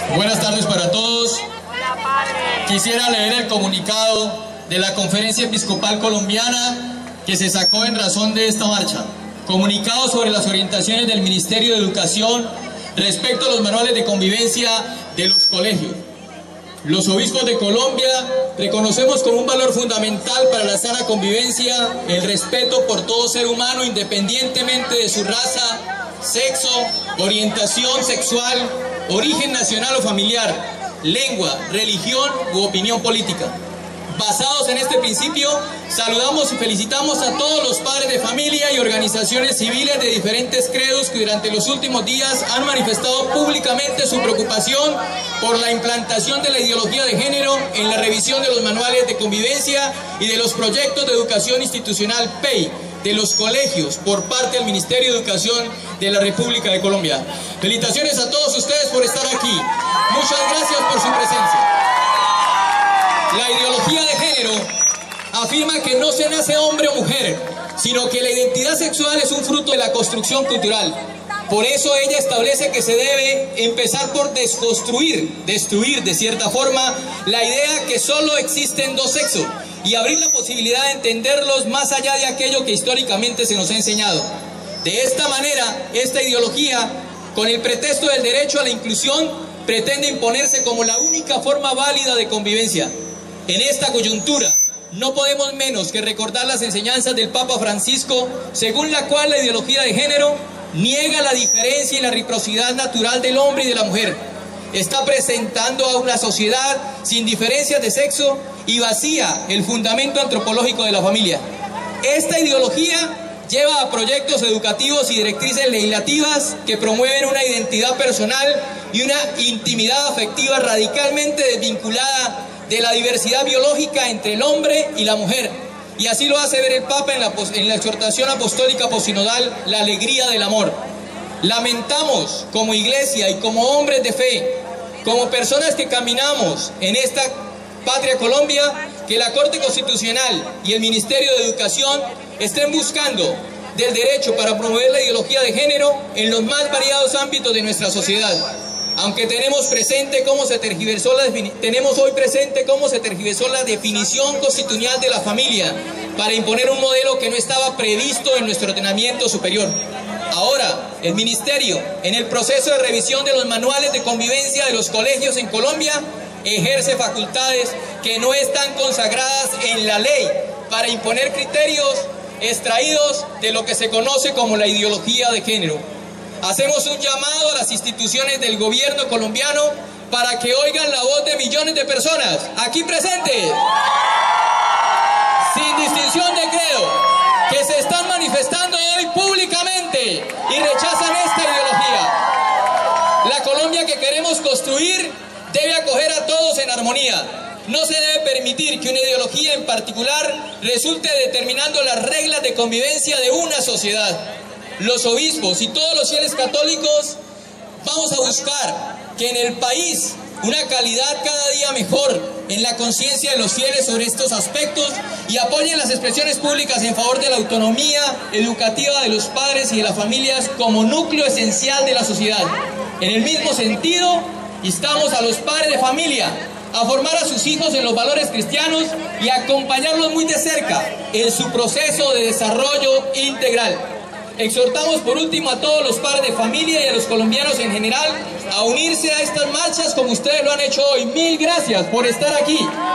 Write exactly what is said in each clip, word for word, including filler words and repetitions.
Buenas tardes para todos. Quisiera leer el comunicado de la Conferencia Episcopal Colombiana que se sacó en razón de esta marcha. Comunicado sobre las orientaciones del Ministerio de Educación respecto a los manuales de convivencia de los colegios. Los obispos de Colombia reconocemos como un valor fundamental para la sana convivencia el respeto por todo ser humano independientemente de su raza, sexo, orientación sexual, origen nacional o familiar, lengua, religión u opinión política. Basados en este principio, saludamos y felicitamos a todos los padres de familia y organizaciones civiles de diferentes credos que durante los últimos días han manifestado públicamente su preocupación por la implantación de la ideología de género en la revisión de los manuales de convivencia y de los proyectos de educación institucional P E I de los colegios por parte del Ministerio de Educación de la República de Colombia. Felicitaciones a todos ustedes por estar aquí. Muchas gracias por su presencia. La ideología de género afirma que no se nace hombre o mujer, sino que la identidad sexual es un fruto de la construcción cultural. Por eso ella establece que se debe empezar por desconstruir, destruir de cierta forma, la idea que solo existen dos sexos y abrir la posibilidad de entenderlos más allá de aquello que históricamente se nos ha enseñado. De esta manera, esta ideología, con el pretexto del derecho a la inclusión, pretende imponerse como la única forma válida de convivencia. En esta coyuntura, no podemos menos que recordar las enseñanzas del Papa Francisco, según la cual la ideología de género niega la diferencia y la reciprocidad natural del hombre y de la mujer. Está presentando a una sociedad sin diferencias de sexo y vacía el fundamento antropológico de la familia. Esta ideología lleva a proyectos educativos y directrices legislativas que promueven una identidad personal y una intimidad afectiva radicalmente desvinculada de la diversidad biológica entre el hombre y la mujer. Y así lo hace ver el Papa en la, en la exhortación apostólica posinodal, la alegría del amor. Lamentamos como iglesia y como hombres de fe, como personas que caminamos en esta patria Colombia, que la Corte Constitucional y el Ministerio de Educación estén buscando del derecho para promover la ideología de género en los más variados ámbitos de nuestra sociedad. Aunque tenemos presente cómo se tergiversó la tenemos hoy presente cómo se tergiversó la definición constitucional de la familia para imponer un modelo que no estaba previsto en nuestro ordenamiento superior. Ahora, el Ministerio, en el proceso de revisión de los manuales de convivencia de los colegios en Colombia, ejerce facultades que no están consagradas en la ley para imponer criterios extraídos de lo que se conoce como la ideología de género. Hacemos un llamado a las instituciones del gobierno colombiano para que oigan la voz de millones de personas aquí presentes, sin distinción de credo, que se están manifestando hoy públicamente y rechazan esta ideología. La Colombia que queremos construir debe acoger a todos en armonía. No se debe permitir que una ideología en particular resulte determinando las reglas de convivencia de una sociedad. Los obispos y todos los fieles católicos vamos a buscar que en el país una calidad cada día mejor en la conciencia de los fieles sobre estos aspectos y apoyen las expresiones públicas en favor de la autonomía educativa de los padres y de las familias como núcleo esencial de la sociedad. En el mismo sentido, instamos a los padres de familia a formar a sus hijos en los valores cristianos y a acompañarlos muy de cerca en su proceso de desarrollo integral. Exhortamos por último a todos los padres de familia y a los colombianos en general a unirse a estas marchas como ustedes lo han hecho hoy. Mil gracias por estar aquí.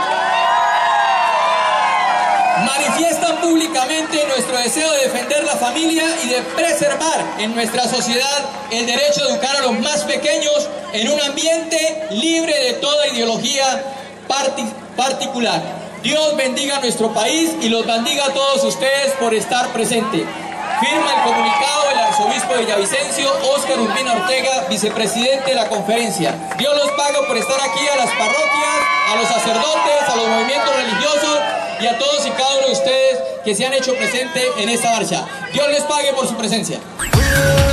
Manifiestan públicamente nuestro deseo de defender la familia y de preservar en nuestra sociedad el derecho a educar a los más pequeños en un ambiente libre de toda ideología particular. Dios bendiga a nuestro país y los bendiga a todos ustedes por estar presentes. Firma el comunicado el arzobispo de Villavicencio, Óscar Urbina Ortega, vicepresidente de la conferencia. Dios los pague por estar aquí, a las parroquias, a los sacerdotes, a los movimientos religiosos y a todos y cada uno de ustedes que se han hecho presente en esta marcha. Dios les pague por su presencia.